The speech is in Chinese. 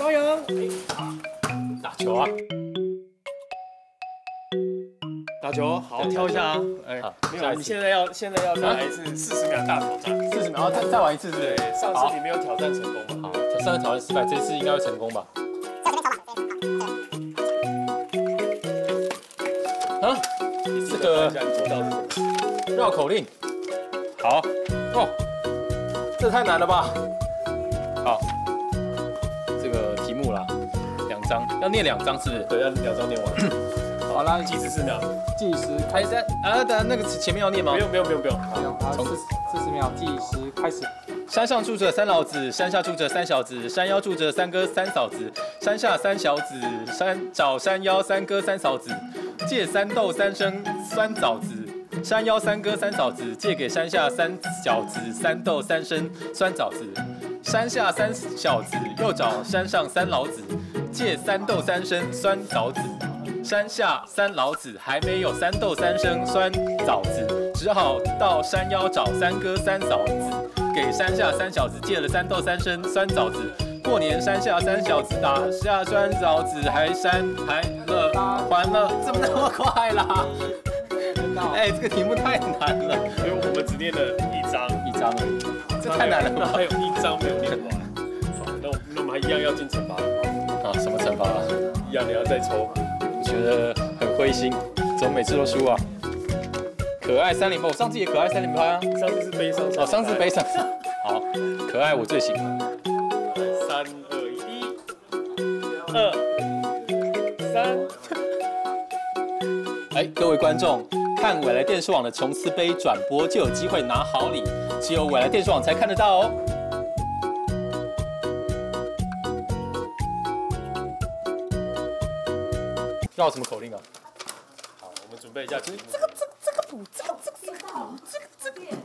高阳， 打球啊！ 打球，好，挑一下啊。哎，没有，你现在要再来一次40秒大挑战。 40秒，然后再玩一次，是不是？ 对，上次你没有挑战成功嘛？ 好，上次挑战失败，这次应该会成功吧？啊，这个绕口令，好哦，这太难了吧？好，这个题目啦，2张，要念2张是不是？ 对，要2张念完。 好啦， 计时4秒， 计时开始啊！等那个前面要念吗？ 不用。 好， 从40秒计时开始。 山上住着3老子，山下住着3小子，山腰住着3哥3嫂子，山下3小子，找山腰3哥3嫂子，借3豆3升酸枣子。山腰3哥3嫂子，借给山下3小子3豆3升酸枣子。山下3小子又找山上3老子，借3豆3升酸枣子。山下3老子还没有3豆3升酸枣子，只好到山腰找3哥3嫂子，给山下3小子借了3豆3升酸枣子。过年山下3小子打下酸枣子，还了，怎么那么快啦？哎，这个题目太难了， 因为我们只念了1张而已，这太难了吧？ 还有1张没有念完。那我们还一样要进惩罚啊？什么惩罚啊？ 一样你要再抽。 我觉得很灰心，怎么每次都输啊？可爱3连拍，我上次也可爱3连拍啊。 上次是悲伤。 哦，上次悲伤。好，可爱我最喜欢。 3、2、1，2、3。 哎，各位观众，看未来电视网的琼斯杯转播就有机会拿好礼，只有未来电视网才看得到哦。绕什么口令啊？ 好，我们准备一下题目。 这个补，这个补，这个。